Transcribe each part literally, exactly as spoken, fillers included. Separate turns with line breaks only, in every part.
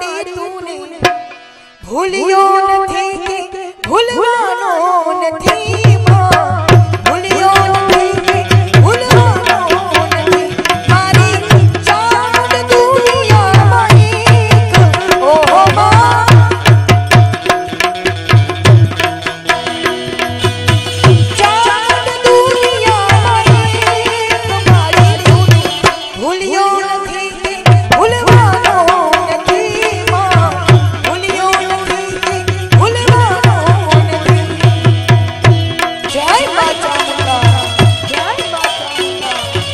मारी तूने भूलियो नथी के भूलवानो नथी मां भूलियो नथी के भूलवानो नथी मारी चांद दुनिया माई ओ मां चांद दुनिया माई मारी तूने भूलियो नथी के भूलवानो नथी मां भूलियो नथी के भूलवानो नथी। जय मां चामुंडा जय मां चामुंडा।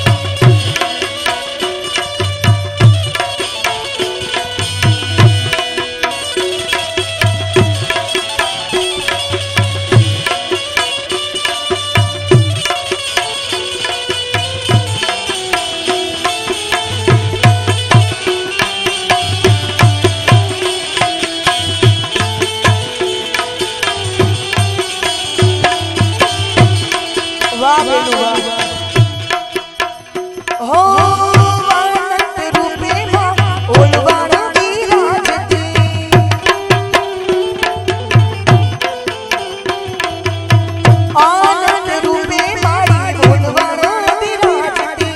वाह बेनू वाह हो आनंद रूपे मां ओलवाना विराजती आनंद रूपे मारी ओलवाना विराजती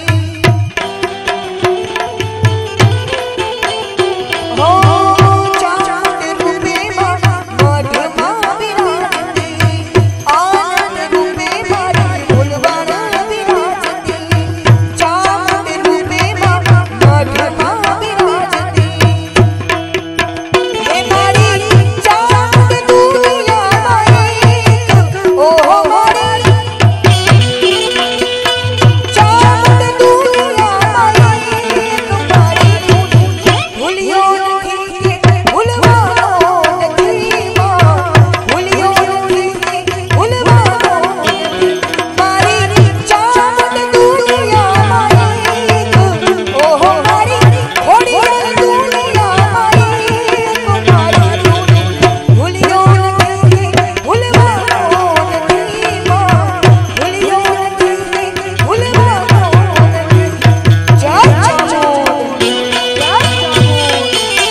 हो चांद रूपे मां मधमा विराजती आनंद रूपे मारी ओलवाना विराजती चांद रूपे मां मधमा विराजती हे मारी चांद दुनिया माई ओ मारी चांद दुनिया माई मारी भूलियो नथी के भूलवानो नथी मां भूलियो नथी के भूलवानो नथी मारी चांद दुनिया माई ओ मारी घोड़िया दुनिया माई मारी भूलियो नथी के भूलवानो नथी मां भूलियो नथी के भूलवानो नथी। जय चामुंड जय चामुंड।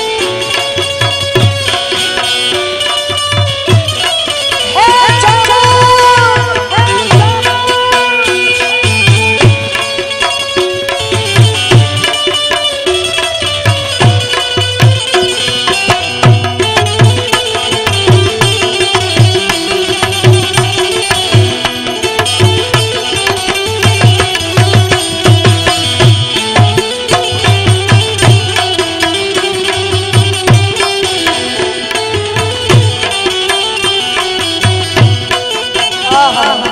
हे चामुंड आहा